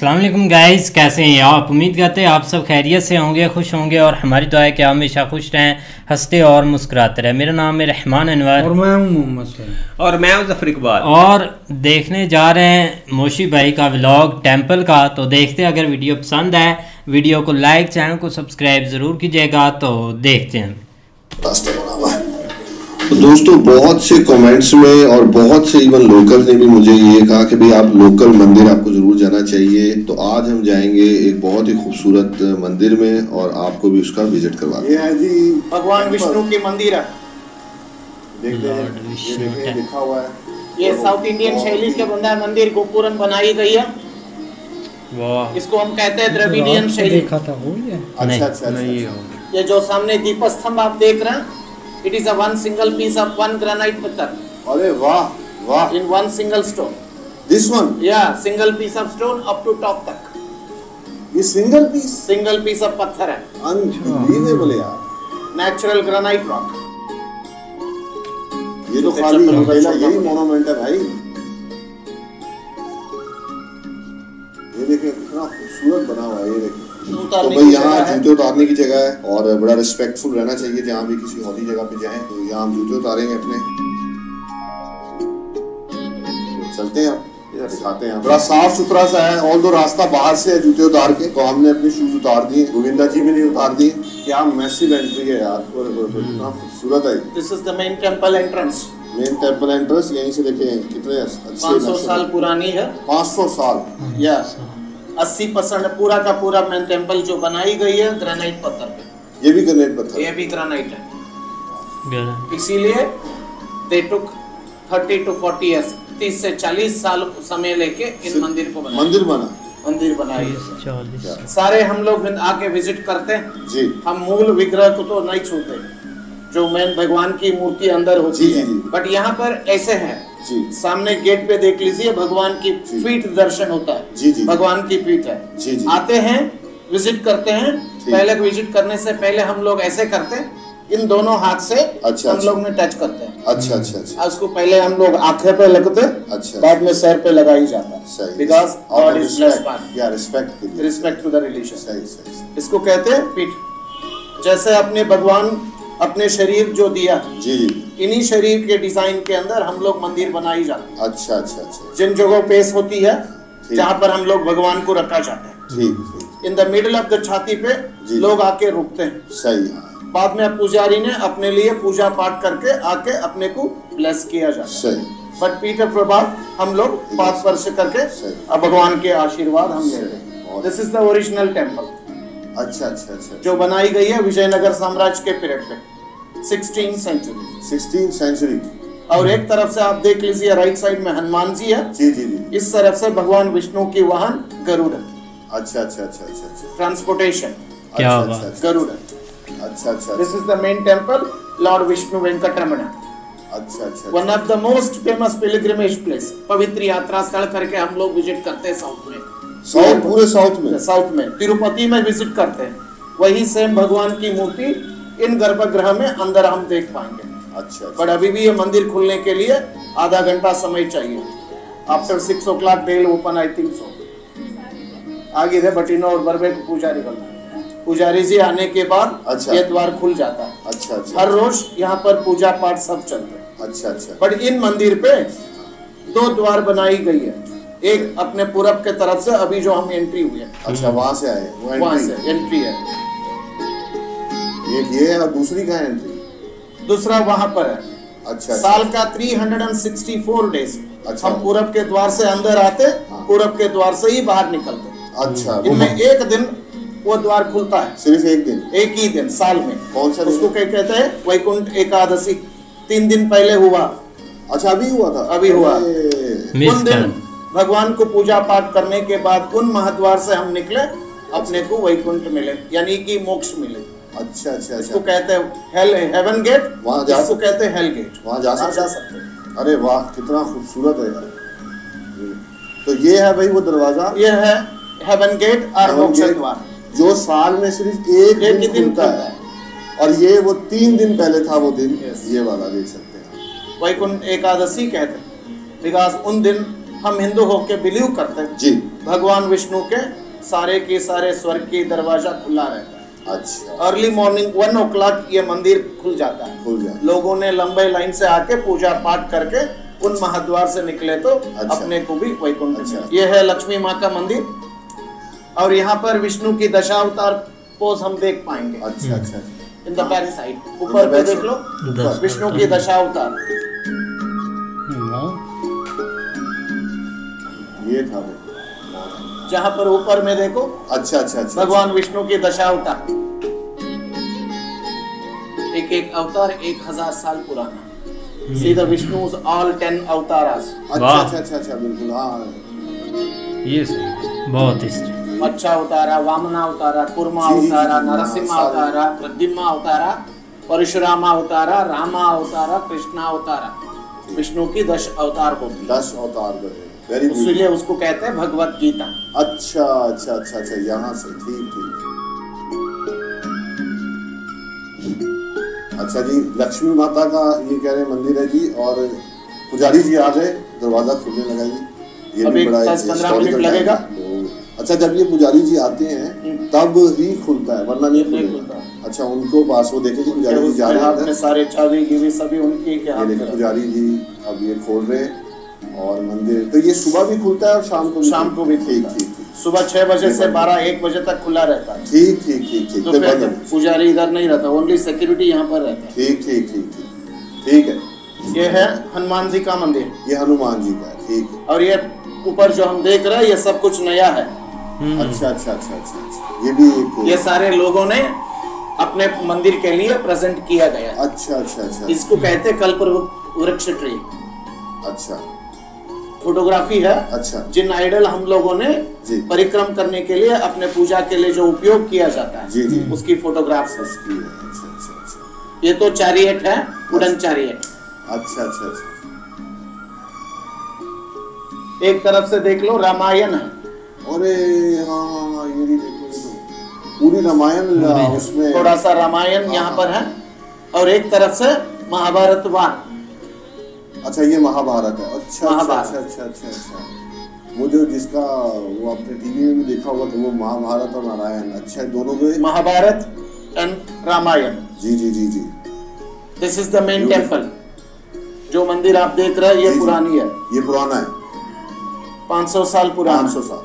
अस्सलाम वालेकुम गाइस, कैसे हैं आप? उम्मीद करते हैं आप सब खैरियत से होंगे, खुश होंगे और हमारी दुआ है कि आप हमेशा खुश रहें, हंसते और मुस्कुराते रहें। मेरा नाम है रहमान अनवर और मैं हूं मोहम्मद सैयद और मैं हूं ज़फर इकबाल और देखने जा रहे हैं मोशी भाई का व्लॉग टेंपल का। तो देखते हैं, अगर वीडियो पसंद आए वीडियो को लाइक, चैनल को सब्सक्राइब ज़रूर कीजिएगा। तो देखते हैं। तो दोस्तों, बहुत से कमेंट्स में और बहुत से इवन लोकल ने भी मुझे ये कहा कि भाई आप लोकल मंदिर आपको जरूर जाना चाहिए। तो आज हम जाएंगे एक बहुत ही खूबसूरत मंदिर में और आपको भी उसका विजिट करवाएंगे। ये है जी भगवान विष्णु की मंदिर है। देखते हैं, ये देखिए लिखा हुआ है। ये साउथ इंडियन शैली के बना मंदिर गोपुरम बनाई गई है। वाह, इसको हम कहते हैं द्रविडियन शैली। देखा था वो ही है। अच्छा अच्छा नहीं ये जो सामने दीपस्तंभ आप देख रहे हैं, it is a one single piece of one granite पत्थर अरे वाह वाह, in one single stone. This one, या single piece of stone up to top तक, ये सिंगल पीस ऑफ पत्थर है। अनबिलीवेबल यार, नेचुरल ग्रेनाइट रॉक। ये तो खाली यही मोनूमेंट है भाई। ये देखिए कितना खूबसूरत बना हुआ है। ये देखिए, तो भाई यहाँ जूते उतारने की जगह है और बड़ा रिस्पेक्टफुल रहना चाहिए। जहाँ भी किसी हौदी जगह पे जाएं तो यहाँ हम जूते उतारेंगे अपने। तो चलते हैं, आप दिखाते हैं। बड़ा साफ सुथरा सा है। ऑल दो रास्ता बाहर से है जूते उतार के, तो हमने अपने शूज उतार दिए। गोविंदा जी भी नहीं उतार दिए। क्या मैसिव एंट्री है यार, कितना खूबसूरत है। This is the main temple entrance. Main temple entrance यहीं से देखें कितने अच्छे 500 साल पुरानी है। 500 साल या 80% पूरा का पूरा मेन टेंपल जो बनाई गई है ग्रेनाइट पत्थर पे। ये भी ग्रेनाइट पत्थर, ये भी ग्रेनाइट है। इसीलिए दे टुक 30 to 40 years, 30 से 40 साल समय लेके इन मंदिर को बनाया। मंदिर बनाई। सारे हम लोग आके विजिट करते हैं जी। हम मूल विग्रह को तो नहीं छूते, जो मेन भगवान की मूर्ति अंदर होती है। बट यहाँ पर ऐसे है जी। सामने गेट पे देख लीजिए, भगवान की फीट दर्शन होता है। जी जी, भगवान की फीट है। जी जी। आते हैं, विजिट करते हैं। पहले विजिट करने से पहले हम लोग ऐसे करते हैं, इन दोनों हाथ से हम लोग ने टच करते हैं। अच्छा अच्छा अच्छा। उसको पहले हम लोग आंखें पे लगते हैं, अच्छा, बाद में सर पे लगाई जाता है। Because god is respect to the religion. इसको कहते हैं फीट। जैसे अपने भगवान अपने शरीर जो दिया जी जी, इन्हीं शरीर के डिजाइन के अंदर हम लोग मंदिर बनाई जाती है। अच्छा अच्छा अच्छा। जिन जगहों पेश होती है जहाँ पर हम लोग भगवान को रखा जाता है, ठीक। In the middle of the छाती पे लोग आके रुकते हैं। सही। बाद में पुजारी ने अपने लिए पूजा पाठ करके आके अपने को ब्लेस किया जाता है। सही। बट पीठ के बाद हम लोग पाद स्पर्श करके भगवान के आशीर्वाद हम ले रहे हैं। This is the original temple. अच्छा अच्छा अच्छा, जो बनाई गई है विजयनगर साम्राज्य के पीरियड पे, 16th सेंचुरी। और एक तरफ से आप देख लीजिए, राइट साइड में हनुमान जी है। जी जी जी। इस तरफ से भगवान विष्णु की वाहन गरुड़ है। अच्छा अच्छा अच्छा अच्छा। ट्रांसपोर्टेशन क्या गरुड़। अच्छा अच्छा। This is the main temple, lord Vishnu Venkataramana. अच्छा अच्छा। One of the most famous pilgrimage place, पवित्र यात्रा स्थल करके हम लोग विजिट करते हैं साउथ में। पूरे साउथ में तिरुपति में विजिट करते हैं। वही सेम भगवान की मूर्ति इन गर्भगृह में अंदर हम देख पाएंगे। अच्छा। पर अभी भी ये मंदिर खुलने के लिए आधा घंटा समय चाहिए। After 6 o'clock they will open, I think so। आगे थे बटिनो और बरबे पुजारी जी आने के बाद अच्छा, ये द्वार खुल जाता है। अच्छा अच्छा। हर रोज यहाँ पर पूजा पाठ सब चलते हैं। अच्छा अच्छा। पर इन मंदिर पे 2 द्वार बनाई गई है। एक अपने पूरब के तरफ से, अभी जो हम एंट्री हुई है। अच्छा, वहाँ से आए, वहाँ से एंट्री है। एक ये है और दूसरी कहाँ एंट्री? दूसरा वहाँ पर है। अच्छा। साल का 364 डेज अच्छा। हम पूरब के द्वार से अंदर आते, पूरब के द्वार से ही बाहर निकलते। अच्छा। इनमें एक दिन वो द्वार खुलता है। सिर्फ एक दिन? एक ही दिन साल में। कौन सा? उसको क्या कहते हैं? वैकुंठ एकादशी। 3 दिन पहले हुआ। अच्छा, अभी हुआ था? अभी हुआ। उन दिन भगवान को पूजा पाठ करने के बाद उन महाद्वार से हम निकले, अपने को वैकुंठ मिले, यानी कि मोक्ष मिले। अच्छा अच्छा। इसको कहते हैं हेवन गेट, इसको कहते हैं हेल गेट। वहाँ जा सकते हैं। अरे वाह, कितना खूबसूरत है यार। तो ये है भाई वो दरवाजा, ये है हेवन गेट और मोक्ष द्वार, जो साल में सिर्फ एक दिन खुलता है। और ये वो 3 दिन पहले था वो दिन। ये वाला देख सकते हैं, वैकुंठ एकादशी कहते हैं। बिकॉज उन दिन हम हिंदू होके बिलीव करते हैं जी, भगवान विष्णु के सारे के सारे स्वर्ग की दरवाजा खुला रहता है। अच्छा, अर्ली मॉर्निंग 1 o'clock ये मंदिर खुल जाता है। खुल जाता है। लोगों ने लंबे लाइन से आके पूजा पाठ करके उन महाद्वार से निकले तो अच्छा। अपने को भी वैकुंठ अच्छा। मिला। ये है लक्ष्मी माँ का मंदिर और यहाँ पर विष्णु की दशावतार पोज हम देख पाएंगे। अच्छा अच्छा, इन द बैक साइड ऊपर पे देख लो विष्णु की दशावतार। ये था जहाँ पर ऊपर में देखो अच्छा अच्छा अच्छा, भगवान विष्णु की दशावतार, एक एक अवतार 1000 साल पुराना। See the Vishnu's all 10 अवतारास। अच्छा अच्छा अच्छा अच्छा, बिल्कुल हाँ, ये सही, बहुत हिस्ट्री। मच्छा अवतारा, वामना अवतारा, कुर्मा अवतारा, नरसिम्हा अवतारा, प्रद्युम्ना अवतारा, परशुरामा अवतारा, रामा अवतारा, कृष्णा अवतारा। विष्णु की 10 अवतार होती है। 10 अवतार बने, वेरी गुड। इसलिए उसको कहते हैं भगवत गीता। अच्छा अच्छा अच्छा अच्छा, यहाँ से ठीक ठीक। अच्छा जी, लक्ष्मी माता का ये कह रहे मंदिर है जी, और पुजारी जी आ गए, दरवाजा खुलने लगा जी। ये भी बड़ा 10-15 मिनट लगेगा। अच्छा, जब ये पुजारी जी आते हैं तब ही खुलता है, वरना नहीं खुलता। अच्छा, उनको पास वो देखे जी पुजारी जी जा रहे हैं, सारे चाबी गिवी सभी उनकी के हाथ में। पुजारी जी अब ये खोल रहे हैं और मंदिर तो ये सुबह भी खुलता है और शाम को भी ठीक ठीक। सुबह 6 बजे से 12-1 बजे तक खुला रहता है। ठीक ठीक ठीक ठीक, तो फिर पुजारी इधर नहीं रहता, ओनली सिक्योरिटी यहाँ पर रहता है। ठीक ठीक ठीक ठीक ठीक है। ये है हनुमान जी का मंदिर, ये हनुमान जी का है, ठीक। और ये ऊपर जो हम देख रहे हैं ये सब कुछ नया है। अच्छा अच्छा अच्छा अच्छा, ये भी एक, ये सारे लोगों ने अपने मंदिर के लिए प्रेजेंट किया गया। अच्छा अच्छा अच्छा, इसको कहते हैं कल्पवृक्ष ट्री। अच्छा, फोटोग्राफी है। अच्छा, जिन आइडल हम लोगों ने जी परिक्रम करने के लिए अपने पूजा के लिए जो उपयोग किया जाता है जी जी, उसकी फोटोग्राफ्स है। अच्छा अच्छा अच्छा, ये तो चैरियट है, वुडन चैरियट। अच्छा अच्छा अच्छा, एक तरफ से देख लो रामायण है। अरे हाँ, ये भी देखो, ये तो पूरी रामायण उसमें थोड़ा सा रामायण यहाँ पर है और एक तरफ से महाभारत वार। अच्छा, ये महाभारत है। अच्छा महाभारत। अच्छा अच्छा अच्छा अच्छा, वो जो जिसका वो आपने टीवी में भी देखा होगा तो वो महाभारत और नारायण, अच्छा दोनों को महाभारत एंड रामायण। जी जी जी जी, this is the main temple. जो मंदिर आप देख रहे हैं ये पुरानी है, ये पुराना है, 500 साल पुराना। 500 साल।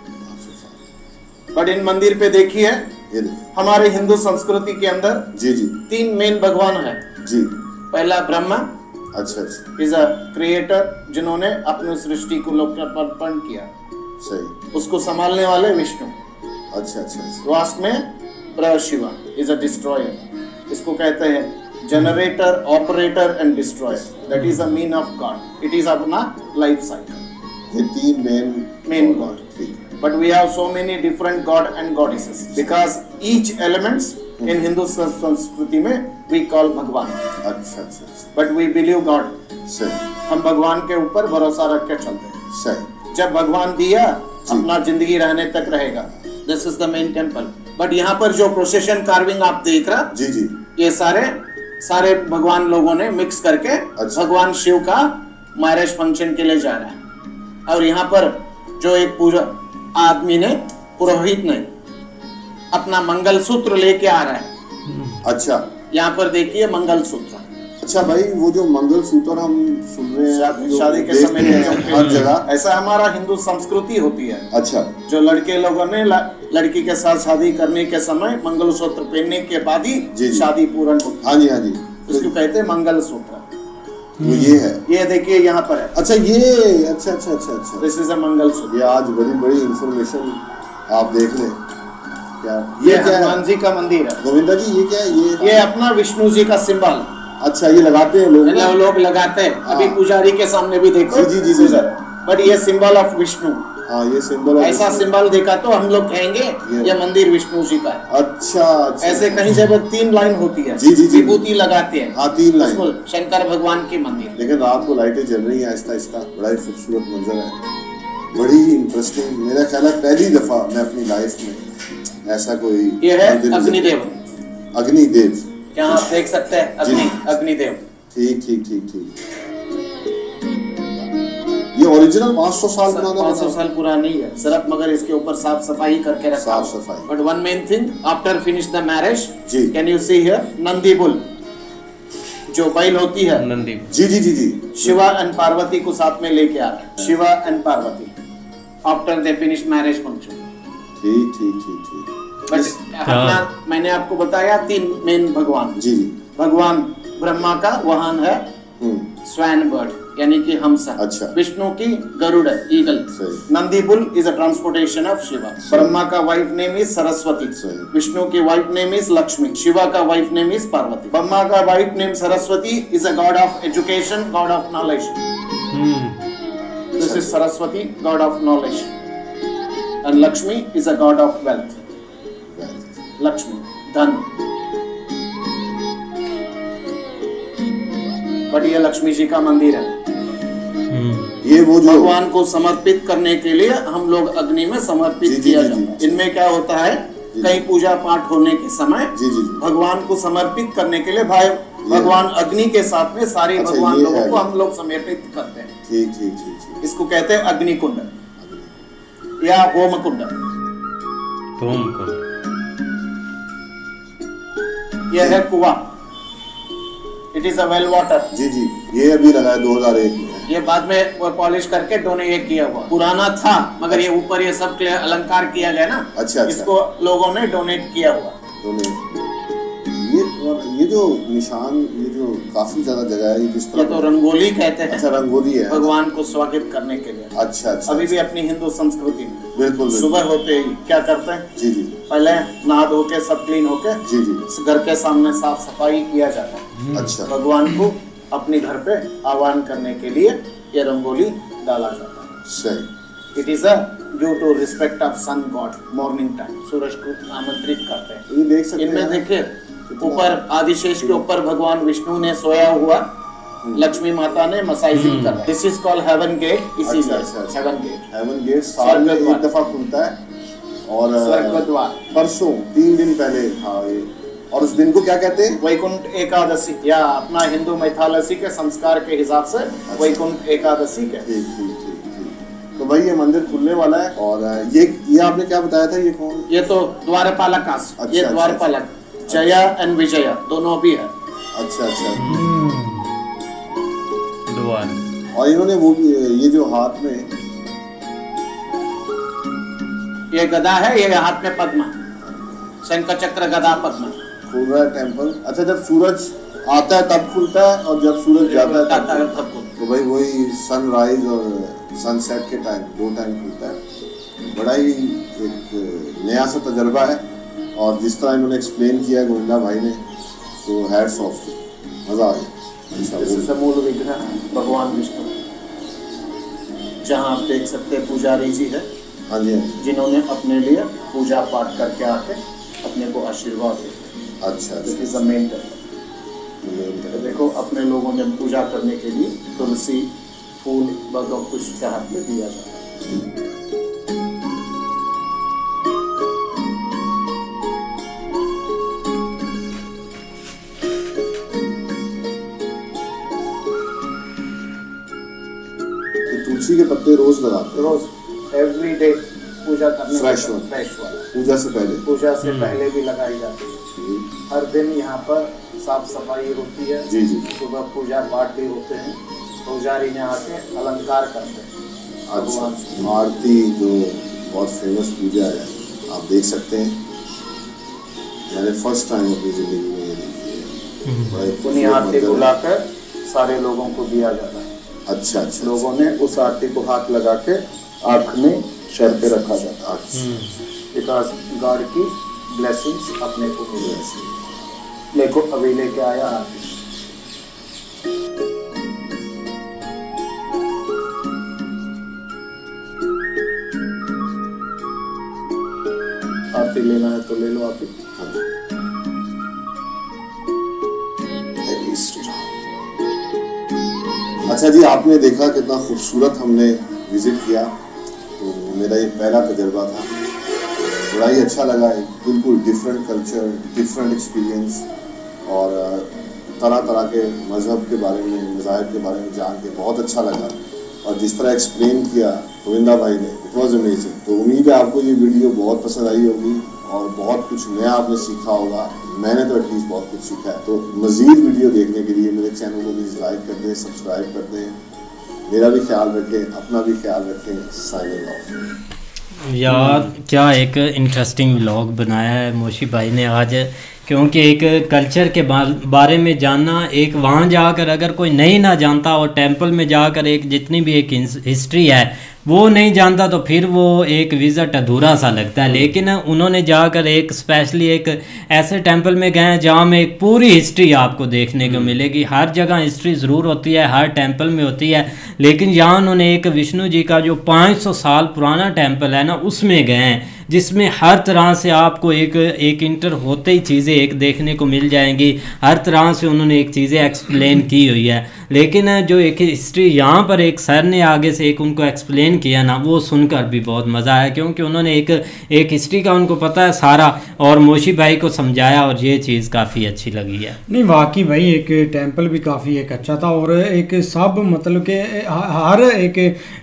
बट इन मंदिर पे देखिए, ये देखिए हमारे हिंदू संस्कृति के अंदर जी जी 3 मेन भगवान है जी। पहला ब्रह्मा, अच्छा अच्छा, इज अ क्रिएटर, जिन्होंने अपनी सृष्टि को लोकार्पण किया। सही। उसको संभालने वाले विष्णु। अच्छा अच्छा अच्छा, लास्ट में शिवा इज अ डिस्ट्रॉयर। इसको कहते हैं generator, operator and destroyer. That is the mean of god. It is अपना लाइफ साइकिल। ये 3 main god. But we have so many different god and goddesses because each elements in Hindu संस्कृति में we call भगवान। अच्छा अच्छा, But we believe God। सही। हम भगवान के ऊपर भरोसा रख के चलते हैं। सही। जब भगवान दिया अपना जिंदगी रहने तक रहेगा। This is the main temple। But यहाँ पर जो प्रोसेशन कार्विंग आप देख रहा जी जी, ये सारे भगवान लोगों ने मिक्स करके भगवान शिव का मैरिज फंक्शन के लिए जा रहा है। और यहाँ पर जो एक पूजा आदमी ने, पुरोहित ने अपना मंगलसूत्र लेके आ रहा है। अच्छा, यहाँ पर देखिए मंगलसूत्र। अच्छा भाई, वो जो मंगलसूत्र हम सुन रहे हैं शादी के समय हर जगह, ऐसा हमारा हिंदू संस्कृति होती है। अच्छा, जो लड़के लोगों ने लड़की के साथ शादी करने के समय मंगलसूत्र पहनने के बाद ही शादी पूर्ण होती है। हाँ जी हाँ जी, उसको कहते हैं मंगलसूत्र। वो ये है, ये देखिए यहाँ पर है। अच्छा ये, अच्छा अच्छा अच्छा अच्छा, दिस इज अ मंगलसूत्र। ये आज बड़ी बड़ी इंफॉर्मेशन आप देख लें। क्या ये हनुमान जी का मंदिर है। गोविंदा जी, ये क्या है? ये अपना विष्णु जी का सिंबल। अच्छा, ये लगाते हैं लोग लगाते हैं। अभी पुजारी के सामने भी देखो। जी जी जी सर। बट ये सिंबल ऑफ विष्णु। हाँ, ये सिंबल, ऐसा सिंबल देखा तो हम लोग कहेंगे ये मंदिर विष्णु जी का है। अच्छा अच्छा, ऐसे कहीं जगह 3 लाइन होती है। जी जी जी, विभूति लगाते हैं। हाँ, 3 लाइन। शंकर भगवान की मंदिर। लेकिन रात को लाइटें जल रही हैं आहिस्ता आहिस्ता, बड़ा ही खूबसूरत मंजर है, बड़ी ही इंटरेस्टिंग। मेरा ख्याल है पहली दफा मैं अपनी लाइफ में ऐसा कोई। ये है अग्निदेव। अग्निदेव, यहाँ आप देख सकते हैं अग्निदेव। ठीक ठीक ठीक ठीक। ये ओरिजिनल 500 साल पुराना 500 साल पुरानी है सिर्फ, मगर इसके ऊपर साफ सफाई करके रखा। साफ सफाई। But one main thing, after finish the marriage, जी, can you see here Nandi bull, जो बैल होती है नंदी। जी जी जी जी, शिवा एंड पार्वती को साथ में लेके आ रहा है, Shiva and Parvati after they finish marriage function. ठीक ठीक ठीक ठीक। बट अपना मैंने आपको बताया 3 मेन भगवान। जी जी। भगवान ब्रह्मा का वाहन है स्वैन बर्ड, यानी कि हंसा। अच्छा। विष्णु की Garuda, eagle. Nandi bull is a transportation of Shiva. Brahma का wife name is Saraswati, Vishnu की wife name is Lakshmi, Shiva का wife name is Parvati. Brahma का wife name Saraswati is a god of education, god of knowledge. This is Saraswati, god of knowledge, and Lakshmi is a god of wealth. Lakshmi, धन। But ये लक्ष्मी जी का मंदिर है। ये वो जो भगवान को समर्पित करने के लिए हम लोग अग्नि में समर्पित किया जाता है। इनमें क्या होता है, कहीं पूजा पाठ होने के समय भगवान को समर्पित करने के लिए भाई भगवान अग्नि के साथ में सारे भगवान लोगों को हम लोग समर्पित करते हैं। ठीक ठीक ठीक। इसको कहते हैं अग्नि कुंड या होम कुंड। होम कुंड यह है कुआं, it is a well water. जी जी, ये अभी लगा है 2001 में। ये बाद में वो पॉलिश करके डोनेट किया हुआ, पुराना था मगर ये ऊपर ये सब अलंकार किया गया ना। अच्छा। इसको लोगों ने डोनेट किया हुआ। ये जो निशान, ये जो काफी ज्यादा जगह है, ये किस तरह? ये तो रंगोली कहते हैं। अच्छा, रंगोली है भगवान को स्वागत करने के लिए। अच्छा अच्छा। अभी भी अपनी हिंदू संस्कृति में बिल्कुल सुबह होते ही क्या करते हैं? जी जी, पहले नहा धो के सब क्लीन होके जी जी, घर के सामने साफ सफाई किया जाता है। अच्छा। भगवान को अपने घर पे आह्वान करने के लिए ये रंगोली डाला जाता है। सही। It is a due to respect of sun god, morning time सूरज को आमंत्रित करते हैं। ये देख सकते हैं इनमें देखिए ऊपर आदिशेष के ऊपर भगवान विष्णु ने सोया हुआ, लक्ष्मी माता ने मसाइजिंग कर। This is called heaven gate, इसीलिए हेवन गेट। हेवन गेट साल में एक दफा खुलता है और स्वर्ग द्वार परसों 3 दिन पहले था ये। और उस दिन को क्या कहते हैं? वैकुंठ एकादशी, या अपना हिंदू मैथोलॉजी के संस्कार के हिसाब से वैकुंठ एकादशी कहते हैं। ठीक। तो भाई ये मंदिर खुलने वाला है। और ये आपने क्या बताया था, ये कौन? ये तो द्वारपालक। ये द्वारपालक जया एंड विजया दोनों भी है। अच्छा अच्छा। द्वार। और इन्होंने वो ये जो हाथ में ये गदा है, ये हाथ में पद्म, शंख चक्र गदा पद्म। खुल रहा है टेम्पल। अच्छा, जब सूरज आता है तब खुलता है और जब सूरज जाता है तब तो भाई वही सनराइज और सनसेट के टाइम 2 टाइम खुलता है। बड़ा ही एक नया सा तजर्बा है। और जिस तरह इन्होंने एक्सप्लेन किया गोविंदा भाई ने, तो हैट्स ऑफ, मजा आ गया। मूल विग्रह भगवान विष्णु, जहाँ आप देख सकते हैं पुजारी जी है। हाँ जी, जिन्होंने अपने लिए पूजा पाठ करके आके अपने को आशीर्वाद देते। अच्छा। देखो अपने लोगों ने पूजा करने के लिए तुलसी फूल वगैरह कुछ के हाथ में दिया जाता है। तुलसी के पत्ते रोज लगाते? रोज, एवरी डे पूजा करने फ्रेश वाला पूजा से पहले भी लगाई जाती है। हर दिन यहाँ पर साफ सफाई होती है। जी जी। सुबह पूजा पाठ भी होते हैं, पुजारी ने आके अलंकार करते हैं। अच्छा। आरती जो बहुत फेमस पूजा है, आप देख सकते हैं। मैंने फर्स्ट टाइम अपनी जिंदगी में ये देखी है। उन्हीं आरती बुलाकर सारे लोगों को दिया जाता है। अच्छा। लोगों ने उस आरती को हाथ लगा के आँख में सर पे रखा जाता है, बिकॉज गॉड की ब्लेसिंग्स अपने को मिले। देखो अभी लेके आया आरती। आरती लेना है तो ले लो आप। अच्छा जी, आपने देखा कितना खूबसूरत हमने विजिट किया। तो मेरा ये पहला तजर्बा था, बड़ा ही अच्छा लगा। बिल्कुल डिफरेंट कल्चर, डिफरेंट एक्सपीरियंस, और तरह तरह के मज़हब के बारे में, मज़ाहिब के बारे में जान के बहुत अच्छा लगा। और जिस तरह एक्सप्लेन किया गोविंदा भाई ने, इट वॉज अमेजिंग। तो उम्मीद है आपको ये वीडियो बहुत पसंद आई होगी और बहुत कुछ नया आपने सीखा होगा। मैंने तो एटलीस्ट बहुत कुछ सीखा है। तो मज़ीद वीडियो देखने के लिए मेरे चैनल को प्लीज़ लाइक कर दें, सब्सक्राइब कर दें। मेरा भी ख्याल रखें, अपना भी ख्याल रखें। Signing off. यार क्या एक इंटरेस्टिंग व्लॉग बनाया है मोशी भाई ने आज, क्योंकि एक कल्चर के बारे में जानना, एक वहाँ जाकर अगर कोई नहीं ना जानता और टेंपल में जाकर एक जितनी भी एक हिस्ट्री है वो नहीं जानता तो फिर वो एक विज़िट अधूरा सा लगता है। लेकिन उन्होंने जाकर एक स्पेशली एक ऐसे टेंपल में गए जहाँ में एक पूरी हिस्ट्री आपको देखने को मिलेगी। हर जगह हिस्ट्री ज़रूर होती है, हर टेंपल में होती है, लेकिन यहाँ उन्होंने एक विष्णु जी का जो 500 साल पुराना टेंपल है ना उसमें गए हैं, जिसमें हर तरह से आपको एक इंटर होते ही चीज़ें एक देखने को मिल जाएंगी। हर तरह से उन्होंने एक चीज़ें एक्सप्लेन की हुई है। लेकिन जो एक हिस्ट्री यहाँ पर एक सर ने आगे से एक उनको एक्सप्लेन किया ना, वो सुनकर भी बहुत मज़ा आया, क्योंकि उन्होंने एक हिस्ट्री का उनको पता है सारा और मोशी भाई को समझाया और ये चीज़ काफ़ी अच्छी लगी है। नहीं वाकई भाई एक टेंपल भी काफ़ी एक अच्छा था और एक सब मतलब के हर एक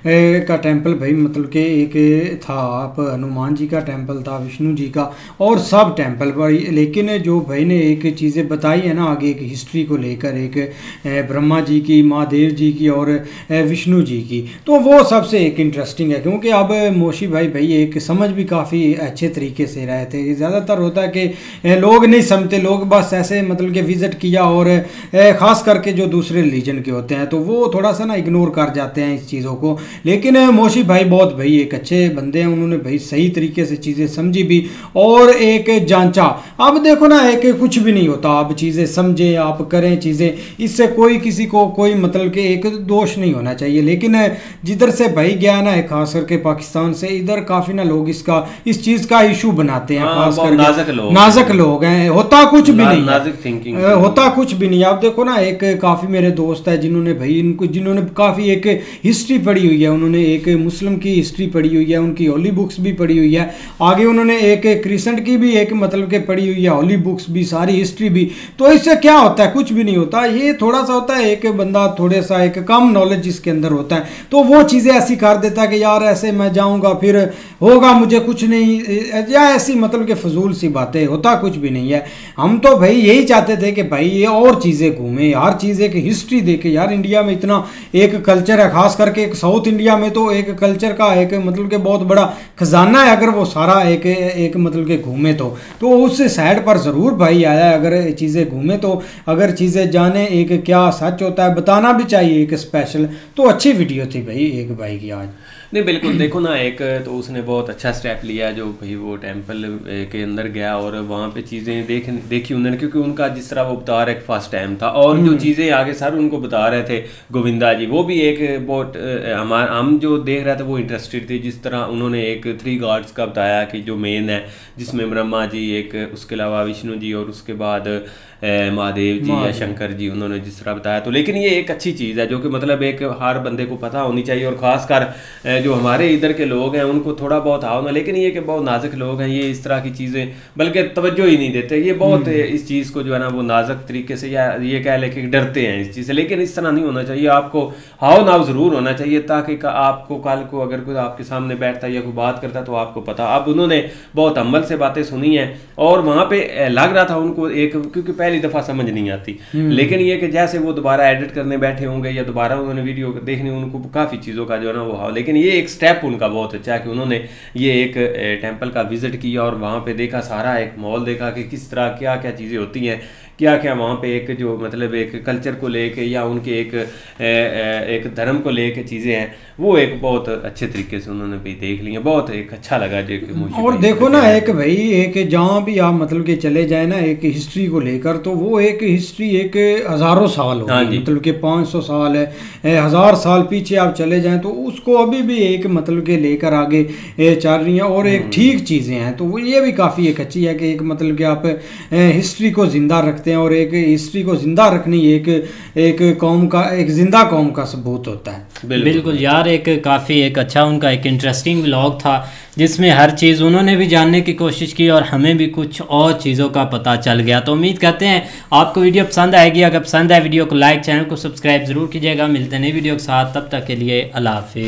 का टेंपल भाई मतलब के एक था। आप हनुमान जी का टेंपल था, विष्णु जी का, और सब टेंपल पर। लेकिन जो भाई ने एक चीज़ें बताई है ना आगे एक हिस्ट्री को लेकर, एक ब्रह्मा जी की, महादेव जी की और विष्णु जी की, तो वो सबसे एक इंटरेस्टिंग है। क्योंकि अब मोशी भाई एक समझ भी काफ़ी अच्छे तरीके से रहे थे। ज़्यादातर होता है कि लोग नहीं समझते, लोग बस ऐसे मतलब कि विज़िट किया और ख़ास करके जो दूसरे रिलीजन के होते हैं तो वो थोड़ा सा ना इग्नोर कर जाते हैं इस चीज़ों को। लेकिन मोशी भाई बहुत भाई एक अच्छे बंदे हैं, उन्होंने भाई सही तरीके से चीज़ें समझी भी और एक जांचा। अब देखो ना एक कुछ भी नहीं होता, आप चीज़ें समझें, आप करें चीज़ें, इससे कोई किसी को कोई मतलब कि एक दोष नहीं होना चाहिए। लेकिन जिधर से भाई गया ना खास करके पाकिस्तान से, इधर काफ़ी ना लोग इस चीज़ का इशू बनाते हैं, खास करके नाजुक लोग हैं। होता कुछ भी नहीं, होता कुछ भी नहीं। आप देखो ना एक काफ़ी मेरे दोस्त है जिन्होंने काफ़ी एक हिस्ट्री पढ़ी हुई है, उन्होंने एक मुस्लिम की हिस्ट्री पढ़ी हुई है, उनकी होली बुक्स भी पढ़ी हुई है, आगे उन्होंने एक क्रिश्चियन की भी एक मतलब के पढ़ी हुई है, होली बुक्स भी, सारी हिस्ट्री भी। तो इससे क्या होता है, कुछ भी नहीं होता। ये थोड़ा सा होता है एक बंदा थोड़ा सा एक कम नॉलेज जिसके अंदर होता है तो वो चीज़ें ऐसी कर देता है कि यार ऐसे मैं जाऊंगा फिर होगा मुझे कुछ नहीं, या ऐसी मतलब कि फजूल सी बातें, होता कुछ भी नहीं है। हम तो भाई यही चाहते थे कि भाई ये और चीज़ें घूमें, हर चीज़ एक हिस्ट्री देखे। यार इंडिया में इतना एक कल्चर है, खास करके एक साउथ इंडिया में तो एक कल्चर का एक मतलब कि बहुत बड़ा खजाना है। अगर वो सारा एक मतलब के घूमे तो उस साइड पर ज़रूर भाई आया। अगर चीज़ें घूमे तो अगर चीज़ें जाने एक क्या सच होता है बताना भी चाहिए एक स्पेशल। तो अच्छी वीडियो थी भाई एक भाई की आज। नहीं बिल्कुल, देखो ना एक तो उसने बहुत अच्छा स्टेप लिया जो भाई वो टेंपल के अंदर गया और वहाँ पे चीज़ें देखी उन्होंने, क्योंकि उनका जिस तरह वो बता रहे फर्स्ट टाइम था और जो चीज़ें आगे सर उनको बता रहे थे गोविंदा जी, वो भी एक बहुत हम जो देख रहे थे वो इंटरेस्टेड थे। जिस तरह उन्होंने एक 3 गॉड्स का बताया कि जो मेन है, जिसमें ब्रह्मा जी एक, उसके अलावा विष्णु जी और उसके बाद महादेव जी या शंकर जी, उन्होंने जिस तरह बताया। तो लेकिन ये एक अच्छी चीज़ है जो कि मतलब एक हर बंदे को पता होनी चाहिए, और ख़ासकर जो हमारे इधर के लोग हैं उनको थोड़ा बहुत आओ ना। लेकिन ये कि बहुत नाजुक लोग हैं, ये इस तरह की चीज़ें बल्कि तवज्जो ही नहीं देते। ये बहुत इस चीज़ को जो है ना वो नाजुक तरीके से या ये कह लेके डरते हैं इस चीज़ से। लेकिन इस तरह नहीं होना चाहिए, आपको हाव नाव ज़रूर होना चाहिए ताकि आपको कल को अगर कोई आपके सामने बैठता है या कोई बात करता है तो आपको पता। अब उन्होंने बहुत अमल से बातें सुनी हैं और वहाँ पर लग रहा था उनको एक, क्योंकि पहली दफ़ा समझ नहीं आती, लेकिन ये कि जैसे वो दोबारा एडिट करने बैठे होंगे या दोबारा उन्होंने वीडियो देखनी, उनको काफ़ी चीज़ों का जो है ना वो। लेकिन ये एक स्टेप उनका बहुत अच्छा है कि उन्होंने ये एक टेंपल का विजिट किया और वहाँ पे देखा, सारा एक मॉल देखा कि किस तरह क्या क्या चीज़ें होती हैं, क्या क्या वहाँ पे एक जो मतलब एक कल्चर को लेके या उनके एक धर्म को लेके चीज़ें हैं, वो एक बहुत अच्छे तरीके से उन्होंने भी देख ली है। बहुत एक अच्छा लगा जो मुझे। और देखो ना एक भाई एक जहाँ भी आप मतलब कि चले जाए ना एक हिस्ट्री को लेकर, तो वो एक हिस्ट्री एक हज़ारों साल हो, मतलब कि 500 साल है, 1000 साल पीछे आप चले जाएं तो उसको अभी भी एक मतलब के लेकर आगे चल रही हैं और एक ठीक चीज़ें हैं। तो वो ये भी काफ़ी एक अच्छी है कि एक मतलब कि आप हिस्ट्री को ज़िंदा रखते करते हैं और एक हिस्ट्री को जिंदा रखनी एक कौम का, एक जिंदा कौम का सबूत होता है। बिल्कुल यार, एक काफ़ी एक अच्छा उनका एक इंटरेस्टिंग व्लॉग था जिसमें हर चीज़ उन्होंने भी जानने की कोशिश की और हमें भी कुछ और चीज़ों का पता चल गया। तो उम्मीद करते हैं आपको वीडियो पसंद आएगी। अगर पसंद आए वीडियो को लाइक, चैनल को सब्सक्राइब ज़रूर कीजिएगा। मिलते हैं नई वीडियो के साथ, तब तक के लिए अल्लाह हाफिज़।